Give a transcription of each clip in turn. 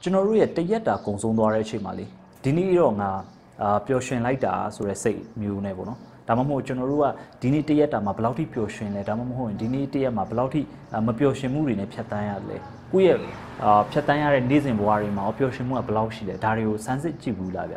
ကျွန်တော်တို့ရဲ့တရက်တာကုံဆုံးသွားတဲ့အချိန်မှာလေဒီနေ့တော့ငါပျော်ရွှင်လိုက်တာဆိုတဲ့စိတ်မျိုးနဲ့ပေါ့နော်ဒါမှမဟုတ်ကျွန်တော်တို့ကဒီနေ့တရက်တာမှာဘယ်လောက်ထိပျော်ရွှင်လဲဒါမှမဟုတ်ဒီနေ့တရက်မှာဘယ်လောက်ထိမပျော်ရွှင်မှုတွေနဲ့ဖြတ်တန်းရတယ်လဲကိုယ့်ရဲ့ဖြတ်တန်းရတဲ့နေ့စဉ်ဘဝတွေမှာပျော်ရွှင်မှုကဘယ်လောက်ရှိလဲဒါတွေကိုစမ်းစစ်ကြည့်ဘူးလားဗျ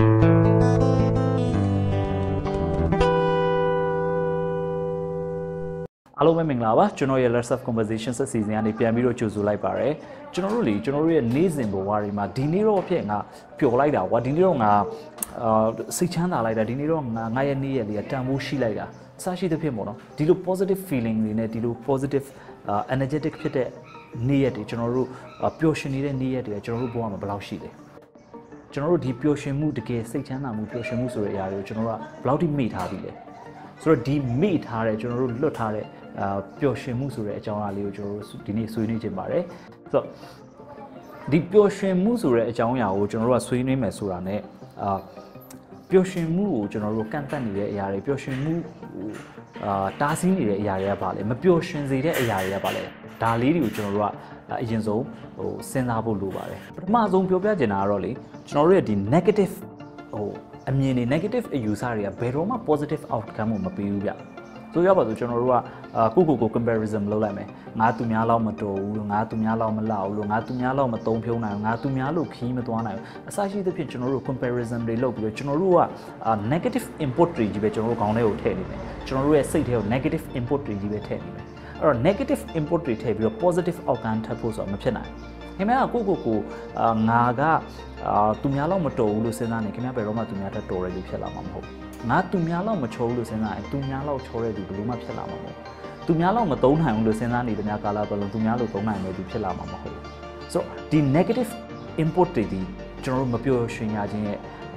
အားလုံးပဲမင်္ဂလာပါကျွန်တော်ရဲ့ Let's Have Conversation ဆက်စီစဉ်ကနေပြန်ပြီးတော့ကြိုဆိုလိုက်ပါရယ်ကျွန်တော်တို့ရဲ့နေ့စဉ်ဘဝတွေမှာဒီနေ့တော့ဖြစ်ငါပျော်လိုက်တာကွာဒီနေ့တော့ငါစိတ်ချမ်းသာလိုက်တာဒီနေ့တော့ငါရဲ့နေ့ရက်လေးတန်ဖိုးရှိလိုက်တာအစရှိသဖြင့်ပေါ့နော်ဒီလို positive feeling တွေနဲ့ဒီလို positive energetic ဖြစ်တဲ့နေ့ရက်တွေကျွန်တော်တို့ပျော်ရွှင်နေတဲ့နေ့ရက်တွေကျွန်တော်တို့ဘဝမှာဘယ်လောက်ရှိလဲကျွန်တော်တို့ဒီပျော်ရွှင်မှုတကယ်စိတ်ချမ်းသာမှုပျော်ရွှင်မှုဆိုတဲ့အရာတွေကိုကျွန်တော်တို့ကဘယ်လောက်ထိမေ့ထားပြီလဲဆိုတော့ဒီမေ့ထားတဲ့ကျွန်တော်တို့လွတ်ထားတဲ့ပျော်ရွှင်မှုဆိုတဲ့အကြောင်းအရာလေးကိုကျွန်တော်တို့ဒီနေ့ဆွေးနွေးခြင်းပါတယ်ဆိုတော့ဒီပျော်ရွှင်မှုဆိုတဲ့အကြောင်းအရာကိုကျွန်တော်တို့ကဆွေးနွေးမယ်ဆိုတာ ਨੇ ပျော်ရွှင်မှုကိုကျွန်တော်တို့ကန့်သတ်နေတဲ့အရာတွေပျော်ရွှင်မှုတားဆီးနေတဲ့အရာတွေကပါလေမပျော်ရွှင်စေတဲ့အရာတွေကပါလေဒါလေးတွေကိုကျွန်တော်တို့ကအရင်ဆုံးစဉ်းစားဖို့လိုပါတယ်ပထမဆုံးပြောပြချင်တာကတော့လေကျွန်တော်တို့ရဲ့ဒီ negative အမြင်တွေ negative အယူဆတွေကဘယ်တော့မှ positive outcome ကိုမပေးဘူးဗျဆိုရပါဆိုကျွန်တော်တို့ကကို comparison လုပ်လိုက်မယ်ငါသူများလောက်မတော်ဘူးလို့ငါသူများလောက်မလောက်ဘူးလို့ငါသူများလောက်မသုံးဖြုံးနိုင်ဘူးငါသူများလို့ခီးမသွားနိုင်ဘူးအစရှိသဖြင့်ကျွန်တော်တို့ comparison တွေလုပ်ပြီးတော့ကျွန်တော်တို့ကnegative input တွေကြီးပဲကျွန်တော်တို့ခေါင်းထဲကိုထည့်နေတယ်ကျွန်တော်တို့ရဲ့စိတ်ထဲကို negative input တွေကြီးပဲထည့်နေတယ်အဲ့တော့ negative input တွေထည့်ပြီးတော့ positive outcome ထပ်ဖို့ဆိုတာမဖြစ်နိုင်ခင်ဗျားကကိုငါကသူများလောက်မတော်ဘူးလို့စဉ်းစားနေခင်ဗျားဘယ်တော့မှသူများတက်တော်ရလို့ဖြစ်လာမှာမဟုတ်ငါသူများလောက်မချိုးလို့စဉ်းစားရင်သူများလောက်ချိုးတဲ့သူဘယ်လိုမှဖြစ်လာမှာမဟုတ်သူများလောက်မသုံးနိုင်ဘူးလို့စဉ်းစားနေတဲ့များကာလပတ်လုံးသူများလို့သုံးနိုင်တဲ့သူဖြစ်လာမှာမဟုတ်ဆိုတော့ဒီ negative input တွေဒီကျွန်တော်တို့မပျော်ရွှင်ရခြင်းရဲ့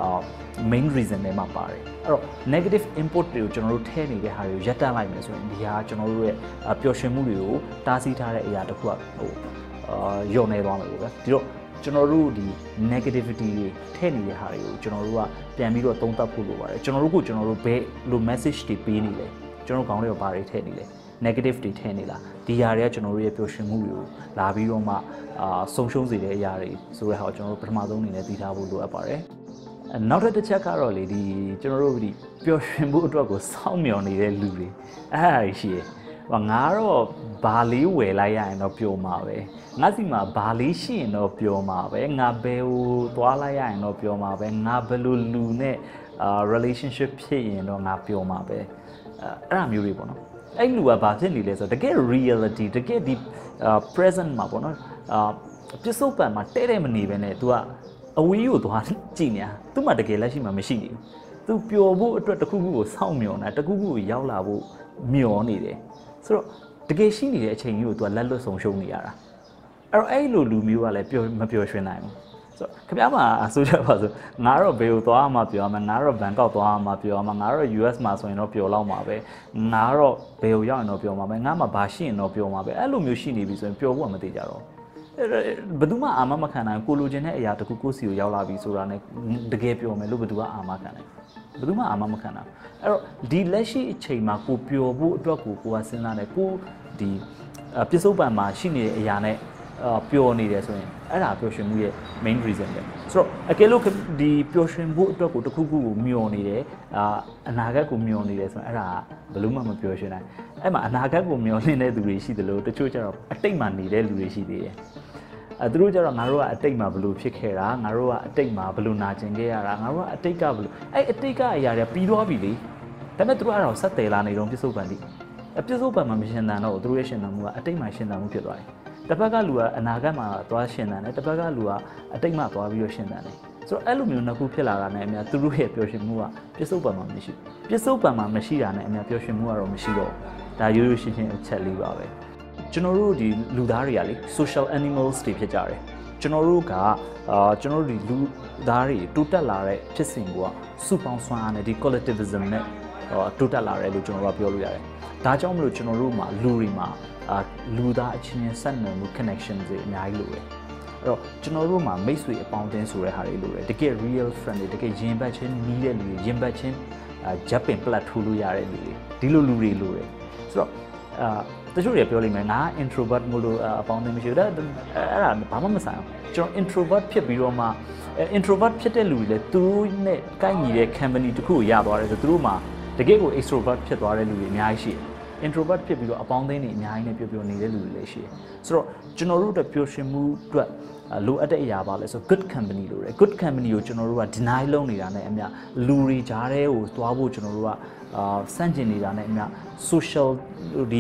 main reason တွေမှာပါတယ်အဲ့တော့ negative input တွေကိုကျွန်တော်တို့ထည့်နေတဲ့ဟာတွေကိုရပ်တန့်လိုက်မယ်ဆိုရင်ဒီဟာကျွန်တော်တို့ရဲ့ပျော်ရွှင်မှုတွေကိုတားဆီးထားတဲ့အရာတစ်ခုကလျော့နေသွားမှာပေါ့ဗျာဒီတော့ကျွန်တော်တို့ဒီ negativity တွေထည့်နေတဲ့ဟာတွေကိုကျွန်တော်တို့ကပြန်ပြီးတော့သုံးသပ်ဖို့လိုပါတယ်ကျွန်တော်တို့ဘယ်လို message တွေပေးနေလဲကျွန်တော်ခေါင်းထဲကိုဘာတွေထည့်နေလဲ negative တွေထည့်နေလားဒီຢာတွေကကျွန်တော်တို့ရဲ့ပျော်ရွှင်မှုတွေကိုလာပြီးတော့မှဆုံးရှုံးစေတဲ့အရာတွေဆိုတဲ့ဟာကိုကျွန်တော်တို့ပထမဆုံးအနေနဲ့သိထားဖို့လိုအပ်ပါတယ်နောက်တစ်ချက်ကတော့လေဒီကျွန်တော်တို့ဒီပျော်ရွှင်မှုအတွက်ကိုစောင့်မျှော်နေတဲ့လူတွေအဲ့ဒါရှိရဲ့ငါတော့ဘာလေးဝယ်လိုက်ရရင်တော့ပျော်မှာပဲငါစီမှာဘာလေးရှိရင်တော့ပျော်မှာပဲငါဘယ်ကိုသွားလိုက်ရရင်တော့ပျော်မှာပဲငါဘယ်လိုလူနဲ့relationship ဖြစ်ရင်တော့ငါပျော်မှာပဲအဲ့ဒါမျိုးတွေပေါ့နော်အဲ့လူကဘာဖြစ်နေလဲဆိုတော့တကယ် reality တကယ်ဒီ present မှာပေါ့နော်ပစ္စုပန်မှာတဲ့မနေပဲနဲ့ तू ကအဝေးကိုသွားကြည့်နေတာ तू မှတကယ်လက်ရှိမှာမရှိနေဘူး तू ပျော်ဖို့အတွက်တခုခုကိုစောင့်မျှော်နေတာတခုခုကိုရောက်လာဖို့မျှော်နေတယ်ဆိုတော့တကယ်ရှိနေတဲ့အချိန်ကြီးကို तू လက်လွတ်ဆုံးရှုံးနေရတာအဲ့တော့အဲ့လိုလူမျိုးကလည်းမပျော်ရွှင်နိုင်ဘူးဆိုတော့ခင်ဗျားမှာဆိုကြပါစို့ငါတော့ဘယ်ကိုသွားမှပျော်မှာငါတော့ဘန်ကောက်သွားမှပျော်မှာငါတော့ US မှာဆိုရင်တော့ပျော်လောက်မှာပဲငါတော့ဘယ်ကိုရောက်ရင်တော့ပျော်မှာပဲငါမှဘာရှိရင်တော့ပျော်မှာပဲအဲ့လိုမျိုးရှိနေပြီဆိုရင်ပျော်ဖို့မသေးကြတော့ဘယ်သူမှအာမမခံနိုင်ကိုလိုချင်တဲ့အရာတခုကိုစီကိုရောက်လာပြီဆိုတာ ਨੇ တကယ်ပျော်မယ်လို့ဘယ်သူကအာမခံနိုင်ဘယ်သူမှအာမမခံနိုင်အဲ့တော့ဒီလက်ရှိအချိန်မှာကိုပျော်ဖို့အတွက်ကိုကစဉ်းစားတယ်ကိုဒီပစ္စုပန်မှာရှိနေတဲ့အရာ ਨੇ ပျော်နေတယ်ဆိုရင်အဲ့ဒါပျော်ရွှင်မှုရဲ့ main reason ပဲဆိုတော့အကယ်လို့ဒီပျော်ရွှင်ဖို့အတွက်ကိုတခုခုကိုမျှော်နေတယ်အနာဂတ်ကိုမျှော်နေတယ်ဆိုရင်အဲ့ဒါဘယ်လို့မှမပျော်ရွှင်နိုင်အဲ့မှာအနာဂတ်ကိုမျှော်နေတဲ့သူတွေရှိတယ်လို့တချို့ကျတော့အတိတ်မှာနေတဲ့လူတွေရှိသေးတယ်သူတို့ကျတော့ငါတို့ကအတိတ်မှာဘယ်လိုဖြစ်ခဲ့တာငါတို့ကအတိတ်မှာဘယ်လိုနာကျင်ခဲ့ရတာငါတို့ကအတိတ်ကဘယ်လိုအဲ့အတိတ်ကအရာတွေပြီးသွားပြီလေဒါပေမဲ့သူတို့အဲ့တော့ဆက်တယ်လာနေတော့ပြစ္ဆုတ်ပန်တိပြစ္ဆုတ်ပန်မှာမရှင်တန်တော့သူတို့ရဲ့ရှင်တန်မှုကအတိတ်မှာရှင်တန်မှုဖြစ်သွားတယ်တစ်ဖက်ကလူကအနာဂတ်မှာသွားရှင်တန်တယ်တစ်ဖက်ကလူကအတိတ်မှာသွားပြီးတော့ရှင်တန်တယ်ဆိုတော့အဲ့လိုမျိုးနှစ်ခုဖြစ်လာတာနဲ့အများသူတို့ရဲ့ပျော်ရွှင်မှုကပြစ္ဆုတ်ပန်မှာမရှိပြစ္ဆုတ်ပန်မှာမရှိတာနဲ့အများပျော်ရွှင်မှုကတော့မရှိတော့ဒါရိုးရိုးရှင်းရှင်းအချက်လေးပါပဲကျွန်တော်တို့ဒီလူသားတွေကလေ social animals တွေဖြစ်ကြတယ်ကျွန်တော်တို့ကကျွန်တော်တို့ဒီလူသားတွေတိုးတက်လာတဲ့ဖြစ်စဉ်ကစုပေါင်းစွမ်းအားနဲ့ဒီ collectivism နဲ့တိုးတက်လာတယ်လို့ကျွန်တော်တို့ပြောလို့ရတယ်ဒါကြောင့်မလို့ကျွန်တော်တို့မှာလူတွေမှာလူသားအချင်းချင်းဆက်နွယ်မှု connection တွေအများကြီးလိုတယ်အဲ့တော့ကျွန်တော်တို့မှာမိတ်ဆွေအပေါင်းအသင်းဆိုတဲ့ဟာတွေလိုတယ်တကယ် real friend တွေတကယ်ရင်ဘတ်ချင်းနီးတဲ့လူတွေရင်ဘတ်ချင်းဂျပ်ပင်ပလက်ထိုးလို့ရတဲ့လူတွေဒီလိုလူတွေလိုတယ်ဆိုတော့တချို့တွေပြောလိမ့်မယ်ငါ introvert မို့လို့အပေါင်းအသင်းမရှိဘူးဒါအဲ့ဒါဘာမှမဆိုင်အောင်ကျွန်တော် introvert ဖြစ်ပြီးတော့မှ introvert ဖြစ်တဲ့လူတွေလည်းသူတို့နဲ့ကိုက်ညီတဲ့ company တစ်ခုကိုရသွားတယ်ဆိုသူတို့မှာတကယ်ကို extrovert ဖြစ်သွားတဲ့လူတွေအများကြီးရှိတယ် introvert ဖြစ်ပြီးတော့အပေါင်းအသင်းတွေအများကြီးနဲ့ပြောနေတဲ့လူတွေလည်းရှိတယ်ဆိုတော့ကျွန်တော်တို့အတွက်ပျော်ရွှင်မှုအတွက်လိုအပ်တဲ့အရာပါလဲဆို good company လို့ရတယ် good company ကိုကျွန်တော်တို့က deny လုပ်နေတာနဲ့အမျှလူတွေကြားထဲကိုသွားဖို့ကျွန်တော်တို့ကစန့်ကျင်နေတာနဲ့အမျှ social ဒီ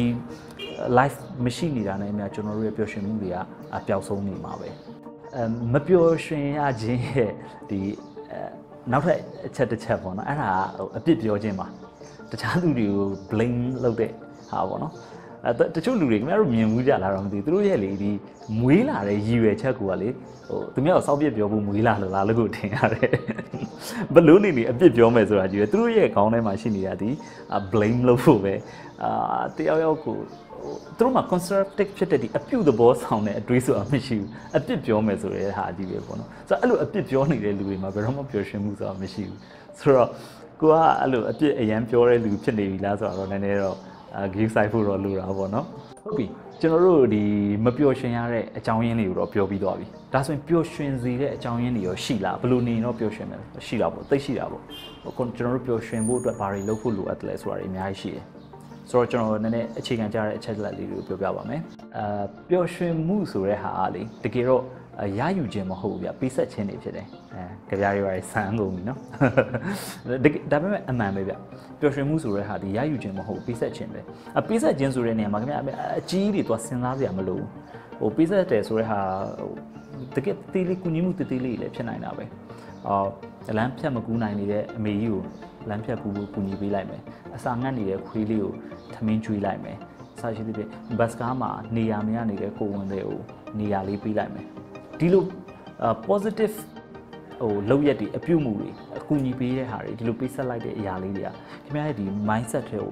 life မရှိနေတာနဲ့အမျှကျွန်တော်တို့ရဲ့ပျော်ရွှင်မှုတွေကပျောက်ဆုံးနေမှာပဲမပျော်ရွှင်ရခြင်းရဲ့ဒီနောက်ထပ်အချက်တစ်ချက်ပေါ့နော်အဲ့ဒါအပြစ်ပြောခြင်းပါတခြားသူတွေကို blame လုပ်တဲ့ဟာပေါ့နော်တချို့လူတွေခင်ဗျားတို့မြင်မှုကြလားတော့မသိဘူးသူတို့ရဲ့လေဒီမွေးလာတဲ့ရည်ရွယ်ချက်ကိုကလေသူများကိုစောက်ပြစ်ပြောဖို့မွေးလာလားလို့ကိုထင်ရတယ်ဘလို့နေအပြစ်ပြောမယ်ဆိုတာကြီးပဲသူတို့ရဲ့ခေါင်းထဲမှာရှိနေတာဒီ blame လုပ်ဖို့ပဲတယောက်ကိုသူတို့မှာ conservative ဖြစ်တဲ့ဒီအပြုသဘောဆောင်တဲ့အတွေးဆိုတာမရှိဘူးအပြစ်ပြောမယ်ဆိုတဲ့ဟာကြီးပဲပေါ့နော်ဆိုတော့အဲ့လိုအပြစ်ပြောနေတဲ့လူတွေမှာဘယ်တော့မှပျော်ရွှင်မှုဆိုတာမရှိဘူးဆိုတော့ကိုကအဲ့လိုအပြစ်အရန်ပြောတဲ့လူဖြစ်နေပြီလားဆိုတော့နည်းနည်းတော့give side ဖို့တော့လိုတာပေါ့နော်ဟုတ်ပြီကျွန်တော်တို့ဒီမပျော်ရွှင်ရတဲ့အကြောင်းရင်းတွေကိုတော့ပြောပြီးသွားပြီဒါဆိုရင်ပျော်ရွှင်စေတဲ့အကြောင်းရင်းတွေရောရှိလားဘယ်လိုနေရင်တော့ပျော်ရွှင်မယ်ရှိတာပေါ့သိရှိတာပေါ့ကျွန်တော်တို့ပျော်ရွှင်ဖို့အတွက်ဘာတွေလုပ်ဖို့လိုအပ်တယ်လဲဆိုတာတွေအများကြီးရှိတယ်ဆိုတော့ကျွန်တော်နည်းနည်းအခြေခံကြတဲ့အချက်လက်လေးတွေကိုပြောပြပါမယ်ပျော်ရွှင်မှုဆိုတဲ့ဟာလေတကယ်တော့ရယူခြင်းမဟုတ်ဘူးဗျပေးဆက်ခြင်းတွေဖြစ်တယ်ကြပြားတွေပါဆန်းကုန်ပြီနော်ဒါပေမဲ့အမှန်ပဲဗျပျော်ရွှင်မှုဆိုတဲ့ဟာဒီရယူခြင်းမဟုတ်ပေးဆက်ခြင်းပဲပေးဆက်ခြင်းဆိုတဲ့နေရာမှာခင်ဗျအကြီးတွေသွားစဉ်းစားစရာမလိုဘူးပေးဆက်တယ်ဆိုတဲ့ဟာတကယ်တေးလေးကုညီမှုတေးလေးလည်းဖြစ်နိုင်တာပဲလမ်းဖြတ်မကူးနိုင်နေတဲ့အမေကြီးကိုလမ်းဖြတ်ကူးဖို့ကူညီပေးလိုက်မယ်အစာငတ်နေတဲ့ခွေးလေးကိုထမင်းကျွေးလိုက်မယ်ဆာရှိတဲ့ဘတ်စကားမှာနေရာမရနေတဲ့ကိုဝင်တွေကိုနေရာလေးပေးလိုက်မယ်ဒီလိုpositive လောက်ရက်တွေအပြုတ်မှုတွေအကူအညီပေးတဲ့ဟာတွေဒီလိုပေးဆက်လိုက်တဲ့အရာလေးတွေကခင်ဗျားရဲ့ဒီ mindset တွေကို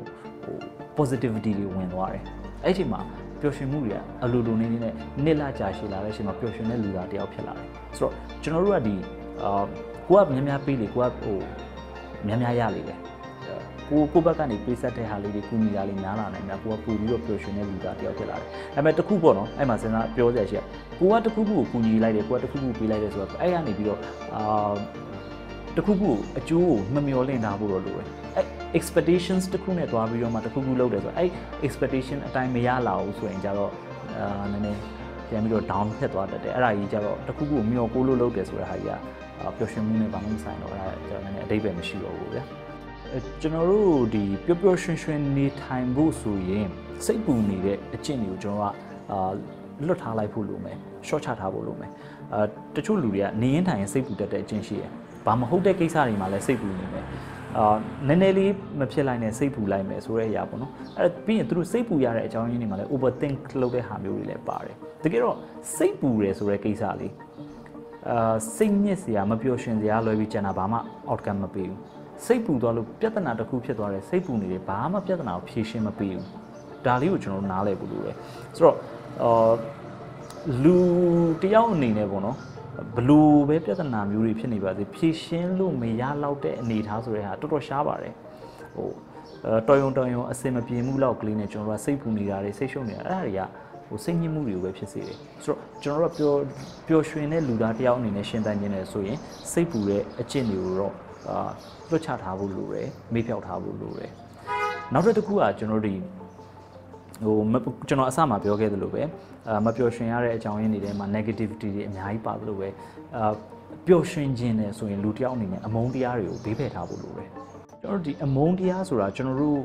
positivity တွေဝင်သွားတယ်အဲ့ဒီမှာပျော်ရွှင်မှုတွေကအလိုလိုနေနေနဲ့နှစ်လကြာရှည်လာတဲ့အချိန်မှာပျော်ရွှင်တဲ့လူသားတယောက်ဖြစ်လာတယ်ဆိုတော့ကျွန်တော်တို့ကဒီကိုကများများပေးလေကိုကများများရလေပဲကိုဘက်ကနေပေးဆက်တဲ့ဟာလေးတွေကူညီတာလေးများလာနိုင်တယ်ကိုကပူပြီးတော့ပျော်ရွှင်တဲ့လူသားတယောက်ဖြစ်လာတယ်ဒါပေမဲ့တခုပေါ့နော်အဲ့မှာစဉ်းစားပြောစရာရှိတယ်ကိုကတခုခုကိုကူညီလိုက်တယ်ကိုကတခုခုပေးလိုက်တယ်ဆိုတော့အဲ့ကနေပြီးတော့တခုခုအကျိုးကိုမမျှော်လင့်တာဖို့တော့လိုတယ်အဲ့ expectations တခုနဲ့တွားပြီးတော့မှတခုခုလုပ်တယ်ဆိုတော့အဲ့ expectation အတိုင်းမရလာဘူးဆိုရင်ကြတော့နည်းနည်းပြန်ပြီးတော့ down ဖြစ်သွားတတ်တယ်အဲ့ဒါကြီးကြတော့တခုခုကိုမျှော်ကိုးလို့လုပ်တယ်ဆိုတဲ့ဟာကြီးကပျော်ရွှင်မှုနဲ့ဘာမှမဆိုင်တော့အဲ့ဒါကျတော့နည်းနည်းအဓိပ္ပာယ်မရှိတော့ဘူးဗျာကျွန်တော်တို့ဒီပျော်ပျော်ရွှင်ရွှင်နေထိုင်ဖို့ဆိုရင်စိတ်ပူနေတဲ့အကျင့်တွေကိုကျွန်တော်ကလွတ်ထားလိုက်ဖို့လိုမယ်ရှော့ချထားဖို့လိုမယ်တချို့လူတွေကနေရင်ထိုင်ရင်စိတ်ပူတတ်တဲ့အကျင့်ရှိတယ်ဘာမဟုတ်တဲ့ကိစ္စတွေမှာလည်းစိတ်ပူနေမယ်နည်းနည်းလေးမဖြစ်လိုက်နဲ့စိတ်ပူလိုက်မယ်ဆိုတဲ့အရာပေါ့နော်အဲ့ပြီးရင်သူတို့စိတ်ပူရတဲ့အကြောင်းရင်းတွေမှာလည်း overthink လုပ်တဲ့ဟာမျိုးတွေလည်းပါတယ်တကယ်တော့စိတ်ပူတယ်ဆိုတဲ့ကိစ္စလေးစိတ်ညစ်စရာမပျော်ရွှင်စရာလွယ်ပြီးကျန်တာဘာမှ outcome မပေးဘူးစိတ်ပူသွားလို့ပြဿနာတစ်ခုဖြစ်သွားတယ်စိတ်ပူနေတယ်ဘာမှပြဿနာကိုဖြေရှင်းမပေးဘူးဒါလေးကိုကျွန်တော်နားလည်ဖို့လိုတယ်ဆိုတော့လူတယောက်အနေနဲ့ပေါ့နော်ဘလို့ပဲပြဿနာမျိုးတွေဖြစ်နေပါစေဖြေရှင်းလို့မရတော့တဲ့အနေအထားဆိုတဲ့ဟာတော်တော်ရှားပါတယ်တော်ရုံအစင်မပြေမှုလောက်ကလေးနဲ့ကျွန်တော်တို့စိတ်ပူနေတာတွေစိတ်ရှုပ်နေတာအဲ့ဒါတွေကစိတ်ညစ်မှုတွေကိုပဲဖြစ်စေတယ်ဆိုတော့ကျွန်တော်တို့ပျော်ရွှင်တဲ့လူသားတယောက်အနေနဲ့ရှင်းတန်းခြင်းနဲ့ဆိုရင်စိတ်ပူတဲ့အကျင့်တွေကိုတော့လွတ်ချထားဖို့လိုတယ်မေ့ဖြောက်ထားဖို့လိုတယ်နောက်တစ်ခုကကျွန်တော်တို့ကျွန်တော်အစမှာပြောခဲ့သလိုပဲမပျော်ရွှင်ရတဲ့အကြောင်းရင်းတွေထဲမှာ negativity တွေအများကြီးပါသလိုပဲပျော်ရွှင်ခြင်းနဲ့ဆိုရင်လူတယောက်အနေနဲ့အမုန်းတရားတွေကိုဘေးဖယ်ထားဖို့လိုတယ်ကျွန်တော်ဒီအမုန်းတရားဆိုတာကျွန်တော်တို့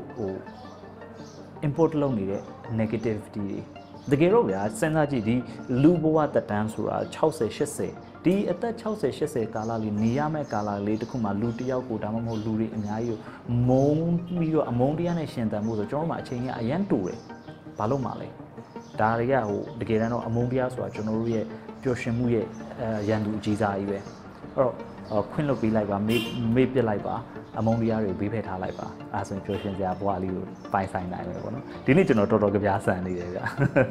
import လုပ်နေတဲ့ negativity တွေတကယ်တော့ဗျာစဉ်းစားကြည့်ဒီလူဘဝတက်တန်းဆိုတာ60 80ဒီအသက်60 80ကာလလေးနေရမယ့်ကာလလေးတခုမှလူတယောက်ကိုဒါမှမဟုတ်လူတွေအများကြီးကိုမုန်းပြီးတော့အမုန်းတရားနဲ့ရှင်သန်မှုဆိုကျွန်တော်တို့မှာအချိန်ကြီးအရန်တူတယ်ဘာလို့မှလဲဒါတွေကတကယ်တမ်းတော့အမုန်းတရားဆိုတာကျွန်တော်တို့ရဲ့ပျော်ရွှင်မှုရဲ့ရန်သူအကြီးစားကြီးပဲအဲ့တော့ခွင့်လွှတ်ပေးလိုက်ပါမေ့ပစ်လိုက်ပါအမုန်းတရားတွေဘေးဖယ်ထားလိုက်ပါအဲဆိုရင်ပျော်ရွှင်စရာဘဝလေးကိုပိုင်ဆိုင်နိုင်မယ်ပေါ့နော်ဒီနေ့ကျွန်တော်တော်ကြပြားဆန်နေတယ်ဗျာ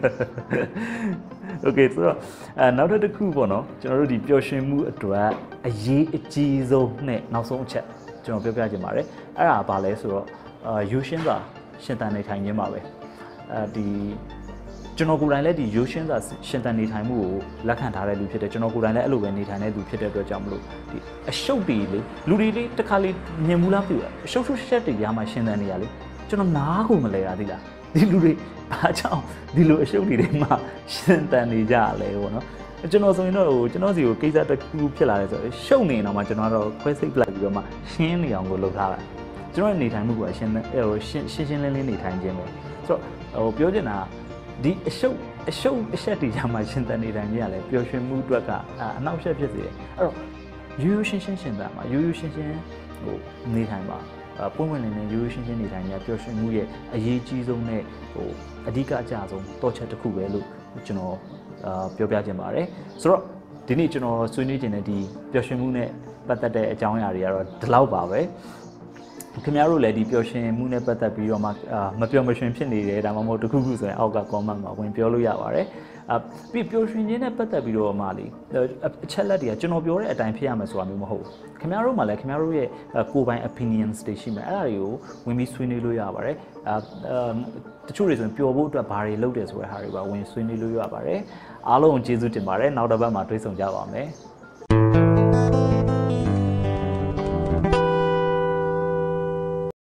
โอเคဆိုတော့နောက်တစ်ခုပေါ့နော်ကျွန်တော်တို့ဒီပျော်ရွှင်မှုအတွက်အရေးအကြီးဆုံးနဲ့နောက်ဆုံးအချက်ကျွန်တော်ပြောပြချင်ပါတယ်အဲ့ဒါဘာလဲဆိုတော့ယူရှင်းစွာရှင်သန်နေထိုင်ခြင်းပါပဲဒီကျွန်တော်ကိုယ်တိုင်လည်းဒီရိုးရှင်းစွာရှင်သန်နေထိုင်မှုကိုလက်ခံထားတဲ့လူဖြစ်တယ်ကျွန်တော်ကိုယ်တိုင်လည်းအဲ့လိုပဲနေထိုင်တဲ့လူဖြစ်တဲ့အတွက်ကြောင့်မလို့ဒီအရှုပ်တွေလေလူတွေလေးတစ်ခါလေးမြင်မှုလားပြည့်အရှုပ်ရှက်တွေရမှရှင်သန်နေရလေကျွန်တော်နားကိုမလဲတာသိလားဒီလူတွေဘာကြောင့်ဒီလိုအရှုပ်တွေမှရှင်သန်နေကြရလဲပေါ့နော်ကျွန်တော်ဆိုရင်တော့ကျွန်တော်စီကိုကိစ္စတစ်ခုဖြစ်လာတယ်ဆိုတော့ရှုပ်နေတော့မှကျွန်တော်တော့ခွဲစိတ်ပလိုက်ပြီးတော့မှရှင်းနေအောင်ကိုလုပ်ထားတာကျွန်တော်နေထိုင်မှုကရှင်းလင်းလင်းနေထိုင်ခြင်းပဲဆိုတော့ပြောချင်တာဒီအရှုပ်အဆက်တွေကြမှာရှင်းသန်နေတိုင်းကြီးကလည်းပျော်ရွှင်မှုအတွက်ကအနောက်ရှက်ဖြစ်စေတယ်အဲ့တော့ရိုးရှင်းရှင်းသန်မှာရိုးရှင်းနေထိုင်ပါပွင့်ပွင့်လင်းလင်းရိုးရှင်းနေထိုင်ကြပျော်ရွှင်မှုရဲ့အရေးကြီးဆုံးနဲ့အဓိကအကျဆုံးတော့ချက်တစ်ခုပဲလို့ကျွန်တော်ပြောပြခြင်းပါတယ်ဆိုတော့ဒီနေ့ကျွန်တော်ဆွေးနွေးခြင်းတဲ့ဒီပျော်ရွှင်မှုနဲ့ပတ်သက်တဲ့အကြောင်းအရာတွေကတော့ဒီလောက်ပါပဲခင်ဗျားတို့လည်းဒီပျော်ရွှင်မှုနဲ့ပတ်သက်ပြီးတော့မှမပျော်မရွှင်ဖြစ်နေတယ်ဒါမှမဟုတ်တခုခုဆိုရင်အောက်က comment မှာဝင်ပြောလို့ရပါတယ်ပြီးပျော်ရွှင်ခြင်းနဲ့ပတ်သက်ပြီးတော့မှလေအချက်လက်တွေကကျွန်တော်ပြောတဲ့အတိုင်းဖြစ်ရမယ်ဆိုတာမျိုးမဟုတ်ဘူးခင်ဗျားတို့မှလည်းခင်ဗျားတို့ရဲ့ကိုယ်ပိုင် opinions တွေရှိမယ်အဲ့ဒါတွေကိုဝင်ပြီးဆွေးနွေးလို့ရပါတယ်တချို့တွေဆိုရင်ပျော်ဖို့အတွက်ဘာတွေလုပ်တယ်ဆိုတဲ့ဟာတွေပါဝင်ဆွေးနွေးလို့ရပါတယ်အားလုံးကျေးဇူးတင်ပါတယ်နောက်တစ်ပတ်မှာတွေ့ဆုံကြပါမယ်